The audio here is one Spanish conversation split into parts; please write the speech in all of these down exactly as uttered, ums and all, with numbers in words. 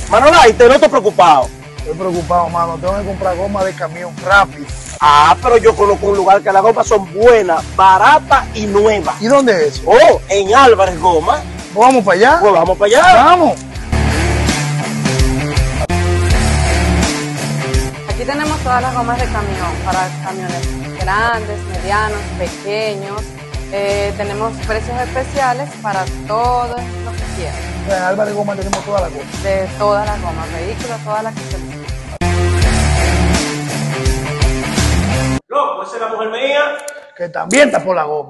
Manolay, te noto preocupado. Estoy preocupado, mano. Tengo que comprar goma de camión rápido. Ah, pero yo conozco un lugar que las gomas son buenas, baratas y nuevas. ¿Y dónde es? Oh, en Álvarez Goma. ¿Vamos para allá? Pues vamos para allá. Vamos. Aquí tenemos todas las gomas de camión, para camiones grandes, medianos, pequeños. Eh, tenemos precios especiales para todos los que quieran. En Álvarez Goma tenemos todas las gomas. De todas las gomas, vehículos, todas las que se necesitan. Loco, esa es la mujer mía. Que también está por la goma.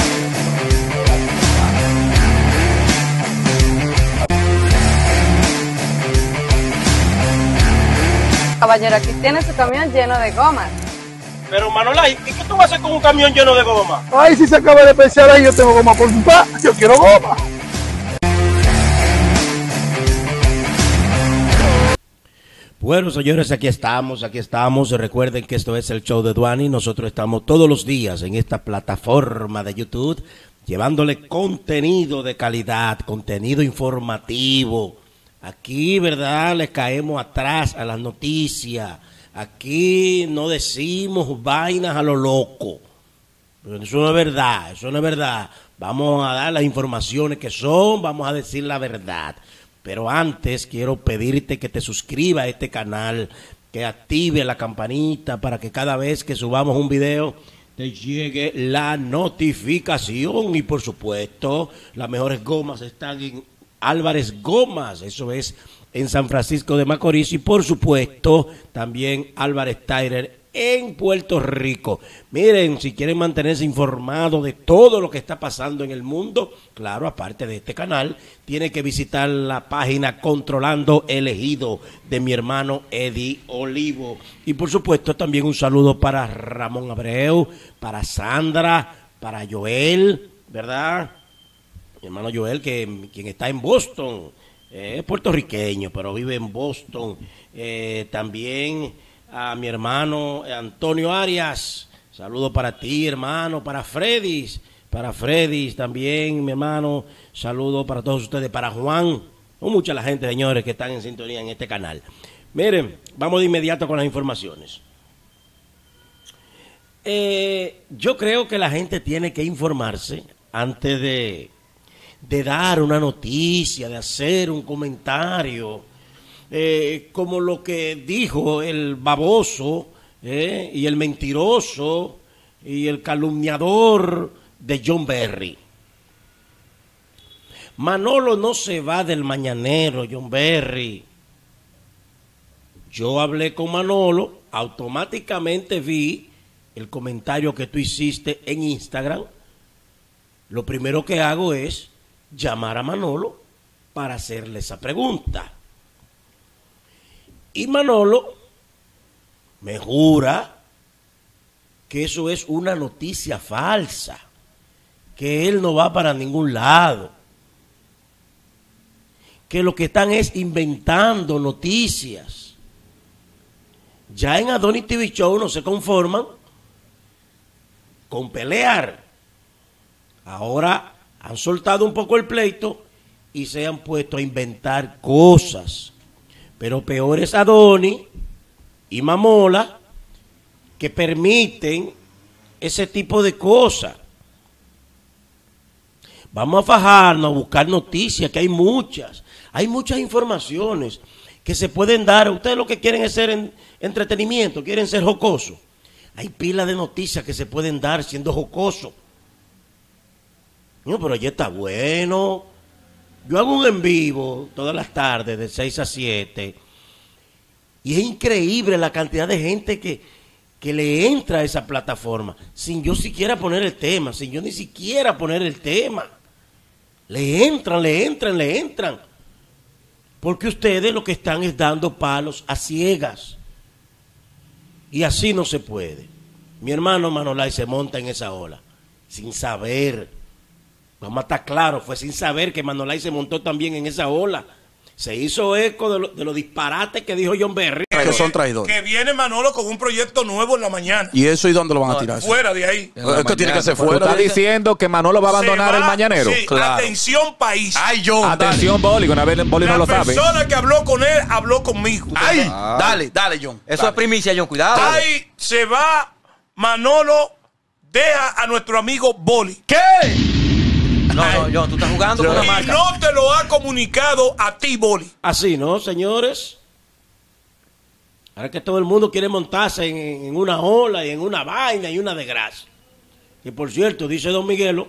Caballero, aquí tiene su camión lleno de gomas. Pero Manolay, ¿y qué tú vas a hacer con un camión lleno de goma? Ay, si se acaba de pensar ahí, yo tengo goma por mi pa. Yo quiero goma. Bueno, señores, aquí estamos, aquí estamos. Recuerden que esto es el show de Duani. Nosotros estamos todos los días en esta plataforma de YouTube, llevándole contenido de calidad, contenido informativo. Aquí, ¿verdad? Le caemos atrás a las noticias. Aquí no decimos vainas a lo loco. Pero eso no es verdad, eso no es verdad. Vamos a dar las informaciones que son, vamos a decir la verdad. Pero antes quiero pedirte que te suscribas a este canal, que active la campanita para que cada vez que subamos un video te llegue la notificación. Y por supuesto, las mejores gomas están en Álvarez Gomas, eso es en San Francisco de Macorís, y por supuesto también Álvarez Tyler en Puerto Rico. Miren, si quieren mantenerse informados de todo lo que está pasando en el mundo, claro, aparte de este canal, tiene que visitar la página Controlando el Ejido de mi hermano Eddie Olivo. Y por supuesto también un saludo para Ramón Abreu, para Sandra, para Joel, ¿verdad? Mi hermano Joel, que quien está en Boston, eh, es puertorriqueño, pero vive en Boston. Eh, también a mi hermano Antonio Arias, saludo para ti, hermano, para Fredis, para Fredis también, mi hermano, saludo para todos ustedes, para Juan, son mucha la gente, señores, que están en sintonía en este canal. Miren, vamos de inmediato con las informaciones. Eh, yo creo que la gente tiene que informarse antes de, de dar una noticia, de hacer un comentario. Eh, como lo que dijo el baboso eh, y el mentiroso y el calumniador de John Berry. Manolo no se va del mañanero, John Berry. Yo hablé con Manolo, automáticamente vi el comentario que tú hiciste en Instagram. Lo primero que hago es llamar a Manolo para hacerle esa pregunta. Y Manolo me jura que eso es una noticia falsa, que él no va para ningún lado, que lo que están es inventando noticias. Ya en Adonis T V Show no se conforman con pelear. Ahora han soltado un poco el pleito y se han puesto a inventar cosas. Pero peor es Adonis y Mamola, que permiten ese tipo de cosas. Vamos a fajarnos a buscar noticias, que hay muchas. Hay muchas informaciones que se pueden dar. Ustedes lo que quieren es ser en, entretenimiento, quieren ser jocosos. Hay pilas de noticias que se pueden dar siendo jocosos. No, pero ya está bueno. Yo hago un en vivo todas las tardes de seis a siete y es increíble la cantidad de gente que, que le entra a esa plataforma sin yo siquiera poner el tema, sin yo ni siquiera poner el tema. Le entran, le entran, le entran. Porque ustedes lo que están es dando palos a ciegas. Y así no se puede. Mi hermano Manolay se monta en esa ola sin saber. Vamos a estar claros, fue sin saber que Manolay se montó también en esa ola. Se hizo eco de los lo disparates que dijo John Berry. que son traidores. Que viene Manolo con un proyecto nuevo en la mañana. ¿Y eso y dónde lo van a tirar? Fuera de ahí. Esto tiene que ser Tú fuera. estás diciendo que Manolo va a abandonar Se el va, mañanero. Sí, Claro. Atención, país. Ay, John, Atención, Boli, que una vez Boli no La lo sabe. persona que habló con él habló conmigo. dale. Ay, dale, dale, John. Eso dale. es primicia, John. Cuidado. Ahí se va Manolo, deja a nuestro amigo Boli. ¿Qué? No, no, John, tú estás jugando con una Y marca. no te lo ha comunicado a ti, Boli. Así, ¿no, señores? Ahora que todo el mundo quiere montarse en, en una ola y en una vaina y una desgracia. Y por cierto, dice Don Miguelo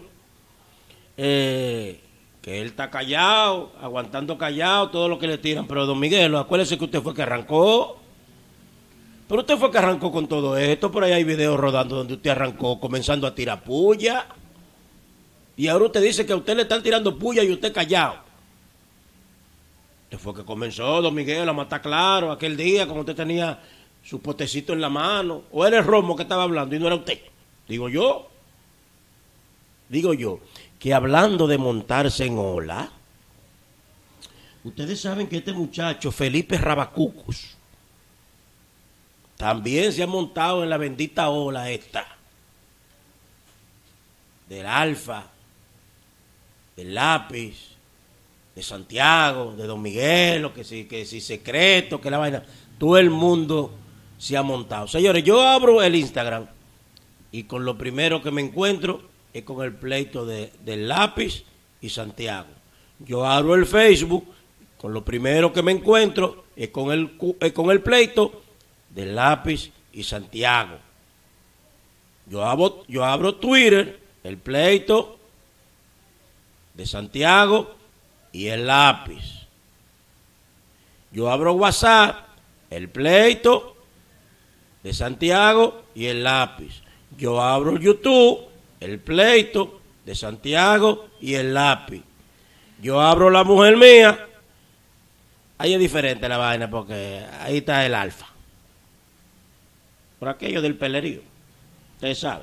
eh, que él está callado, aguantando callado todo lo que le tiran. Pero Don Miguelo, acuérdese que usted fue que arrancó. Pero usted fue que arrancó con todo esto. Por ahí hay videos rodando donde usted arrancó comenzando a tirar puya. Y ahora usted dice que a usted le están tirando puya y usted callado. Usted fue que comenzó, Don Miguel, a matar claro aquel día cuando usted tenía su potecito en la mano. O era el Romo que estaba hablando y no era usted. Digo yo. Digo yo. Que hablando de montarse en ola, ustedes saben que este muchacho, Felipe Rabacucus, también se ha montado en la bendita ola esta. Del Alfa, del Lápiz, de Santiago, de Don Miguelo, que si, que si secreto, que la vaina. Todo el mundo se ha montado. Señores, yo abro el Instagram y con lo primero que me encuentro es con el pleito de, del Lápiz y Santiago. Yo abro el Facebook, con lo primero que me encuentro es con el, es con el pleito del Lápiz y Santiago. Yo abro, yo abro Twitter, el pleito de Santiago y el Lápiz. Yo abro WhatsApp, el pleito de Santiago y el Lápiz. Yo abro YouTube, el pleito de Santiago y el Lápiz. Yo abro La Mujer Mía. Ahí es diferente la vaina porque ahí está el Alfa. Por aquello del pelerío. Ustedes saben.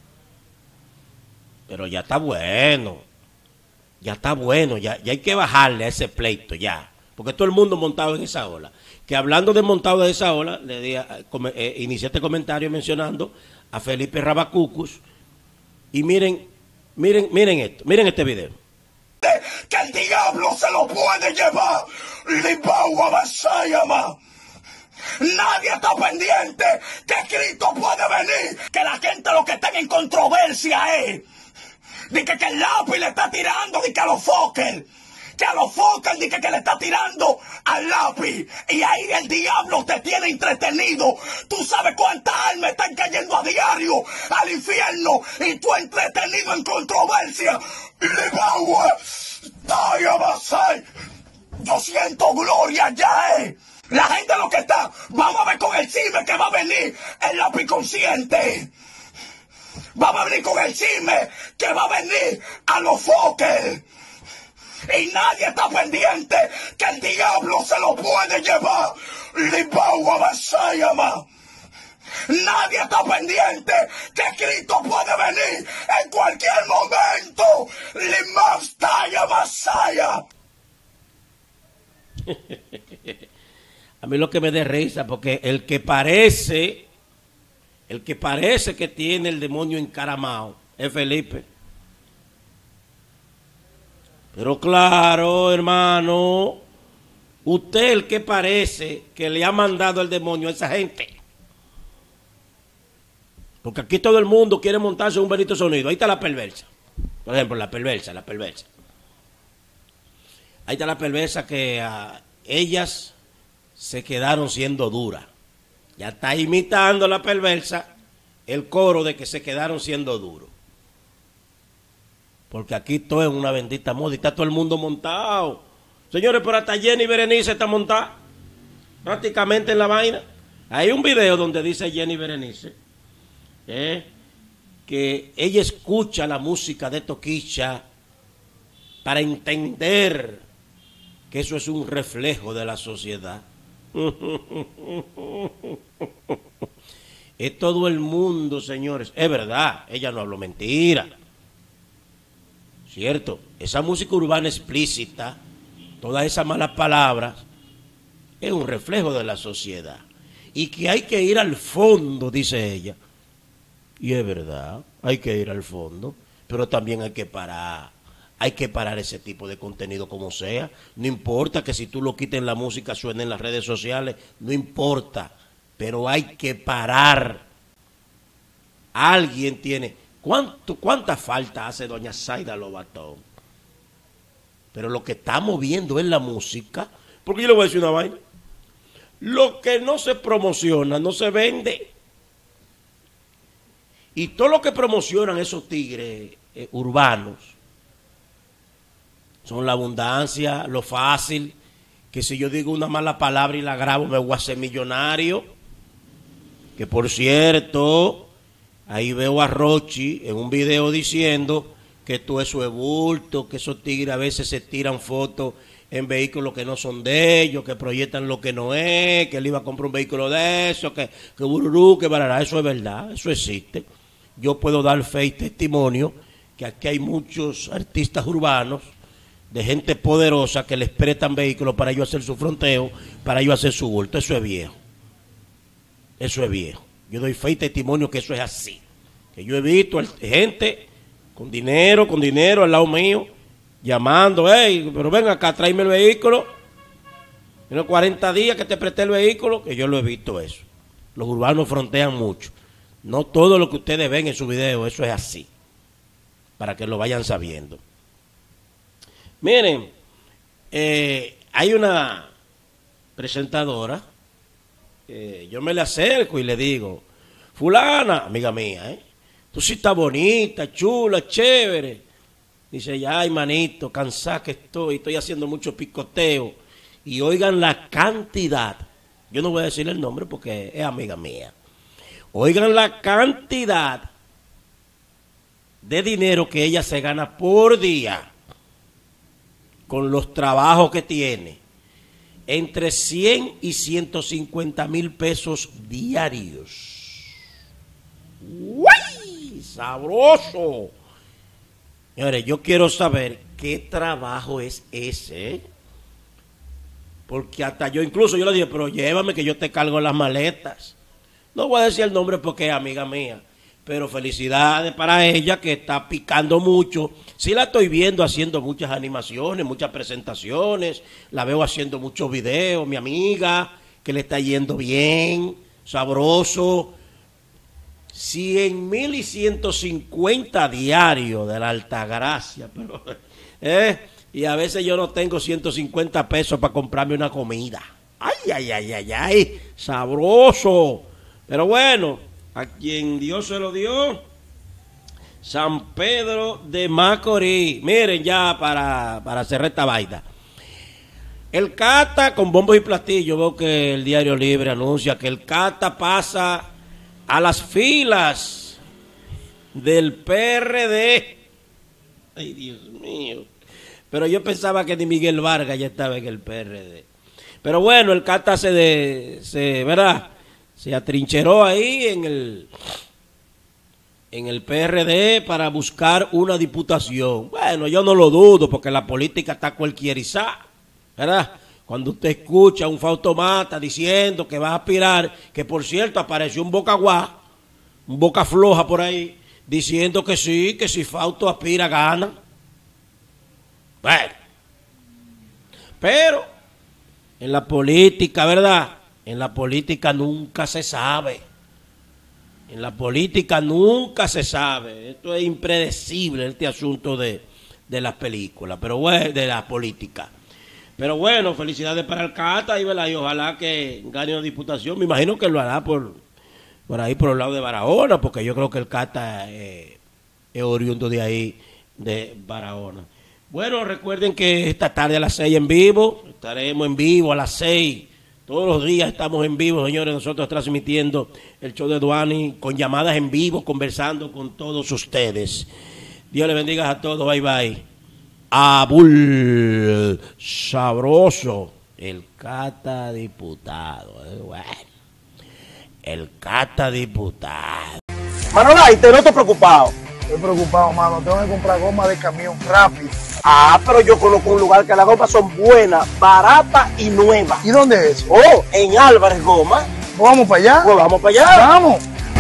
Pero ya está bueno. Ya está bueno. Ya, ya hay que bajarle a ese pleito ya. Porque todo el mundo montado en esa ola. Que hablando de montado de esa ola, le di a, eh, inicié este comentario mencionando a Felipe Rabacucus. Y miren, miren, miren esto. Miren este video. Que el diablo se lo puede llevar. Libau Abasayama. Nadie está pendiente que Cristo puede venir. Que la gente lo que estén en controversia es de que, que el Lápiz le está tirando de que a los Fokker. Que a los Fokker de que, que le está tirando al Lápiz. Y ahí el diablo te tiene entretenido. Tú sabes cuántas almas están cayendo a diario al infierno. Y tú entretenido en controversia. Libau Abasay. Yo siento gloria ya, eh. La gente lo que está, vamos a ver con el chisme que va a venir el Lápiz consciente. Vamos a venir con el chisme que va a venir a los Fokker. Y nadie está pendiente que el diablo se lo puede llevar. Libau Abasayama. Nadie está pendiente que Cristo puede venir en cualquier momento. Limastaya Masaya. A mí lo que me da risa, porque el que parece, el que parece que tiene el demonio encaramado es Felipe. Pero claro, hermano, usted el que parece que le ha mandado el demonio a esa gente. Porque aquí todo el mundo quiere montarse un bonito sonido. Ahí está la perversa. Por ejemplo, la perversa, la perversa. Ahí está la perversa que uh, ellas se quedaron siendo duras. Ya está imitando la perversa el coro de que se quedaron siendo duros. Porque aquí todo es una bendita moda y está todo el mundo montado. Señores, pero hasta Jenny Berenice está montada prácticamente en la vaina. Hay un video donde dice Jenny Berenice eh, que ella escucha la música de Toquicha para entender que eso es un reflejo de la sociedad. Es todo el mundo, señores. Es verdad, ella no habló mentira. ¿Cierto? Esa música urbana explícita, todas esas malas palabras, es un reflejo de la sociedad. y que hay que ir al fondo, dice ella. Y es verdad, hay que ir al fondo, pero también hay que parar. Hay que parar ese tipo de contenido como sea. No importa que si tú lo quites en la música suene en las redes sociales, no importa, pero hay que parar. Alguien tiene... ¿Cuánto, ¿Cuánta falta hace doña Zaida Lobatón? Pero lo que estamos viendo es la música. Porque yo le voy a decir una vaina. Lo que no se promociona no se vende. Y todo lo que promocionan esos tigres eh, urbanos son la abundancia, lo fácil, que si yo digo una mala palabra y la grabo me voy a hacer millonario. Que por cierto, ahí veo a Rochi en un video diciendo que todo eso es bulto, que esos tigres a veces se tiran fotos en vehículos que no son de ellos, que proyectan lo que no es, que él iba a comprar un vehículo de eso, que, que bururú, que barará. Eso es verdad, eso existe. Yo puedo dar fe y testimonio que aquí hay muchos artistas urbanos de gente poderosa que les prestan vehículos para ellos hacer su fronteo, para ellos hacer su bulto. Eso es viejo. Eso es viejo. Yo doy fe y testimonio que eso es así. Que yo he visto gente con dinero, con dinero al lado mío, llamando, hey, pero ven acá, tráeme el vehículo. En cuarenta días que te presté el vehículo, que yo lo he visto eso. Los urbanos frontean mucho. No todo lo que ustedes ven en su video, eso es así. Para que lo vayan sabiendo. Miren, eh, hay una presentadora, eh, yo me le acerco y le digo, fulana, amiga mía, ¿eh? Tú sí estás bonita, chula, chévere. Dice, ya, ay, manito, cansada que estoy, estoy haciendo mucho picoteo. Y oigan la cantidad, yo no voy a decir el nombre porque es amiga mía. Oigan la cantidad de dinero que ella se gana por día con los trabajos que tiene, entre cien y ciento cincuenta mil pesos diarios. ¡Uy! ¡Sabroso! Señores, yo quiero saber qué trabajo es ese, porque hasta yo, incluso yo le dije, pero llévame que yo te cargo las maletas. No voy a decir el nombre porque es amiga mía, pero felicidades para ella que está picando mucho. Sí la estoy viendo haciendo muchas animaciones, muchas presentaciones, la veo haciendo muchos videos, mi amiga, que le está yendo bien, sabroso. cien mil y ciento cincuenta diarios de la Altagracia, pero, eh, y a veces yo no tengo ciento cincuenta pesos para comprarme una comida. Ay, ay, ay, ay, ay, sabroso. Pero bueno, a quien Dios se lo dio, San Pedro de Macorís. Miren ya para, para cerrar esta vaina. El Cata con bombos y platillos. Veo que el Diario Libre anuncia que el Cata pasa a las filas del P R D. Ay, Dios mío. Pero yo pensaba que ni Miguel Vargas ya estaba en el P R D. Pero bueno, el Cata se, de, se ¿verdad? Se atrincheró ahí en el, en el P R D para buscar una diputación. Bueno, yo no lo dudo porque la política está cualquierizada, ¿verdad? Cuando usted escucha a un Fausto Mata diciendo que va a aspirar, que por cierto apareció un boca guá, un boca floja por ahí, diciendo que sí, que si Fausto aspira gana. Bueno, pero en la política, ¿verdad? En la política nunca se sabe. En la política nunca se sabe. Esto es impredecible, este asunto de, de las películas, pero bueno, de la política. Pero bueno, felicidades para el Cata y, y ojalá que gane una diputación. Me imagino que lo hará por, por ahí, por el lado de Barahona, porque yo creo que el Cata eh, es oriundo de ahí, de Barahona. Bueno, recuerden que esta tarde a las seis en vivo, estaremos en vivo a las seis. Todos los días estamos en vivo, señores, nosotros transmitiendo el show de Duani con llamadas en vivo, conversando con todos ustedes. Dios les bendiga a todos, bye bye. Abul sabroso, el Cata diputado, eh, bueno, el Cata diputado. Manolay, te noto preocupado. Estoy preocupado, mano, tengo que comprar goma de camión rápido. Ah, pero yo conozco un lugar que las gomas son buenas, baratas y nuevas. ¿Y dónde es? Oh, en Álvarez Goma. Vamos para allá. Pues vamos para allá. Vamos.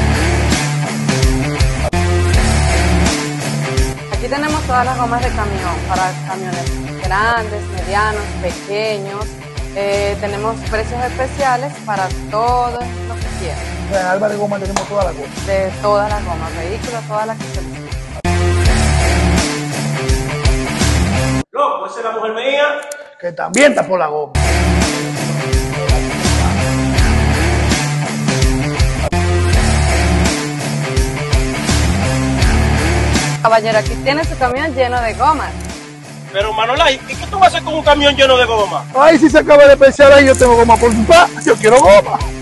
Aquí tenemos todas las gomas de camión para camiones grandes, medianos, pequeños. Eh, tenemos precios especiales para todo lo que quieran. En Álvarez Goma tenemos todas las gomas. De todas las gomas, vehículos, todas las que se necesitan. Loco, esa es la mujer mía. Que también está por la goma. Caballero, aquí tiene su camión lleno de gomas. Pero Manola, ¿y qué tú vas a hacer con un camión lleno de goma? Ay, si se acaba de pensar ahí, yo tengo goma por mi pa. Yo quiero goma.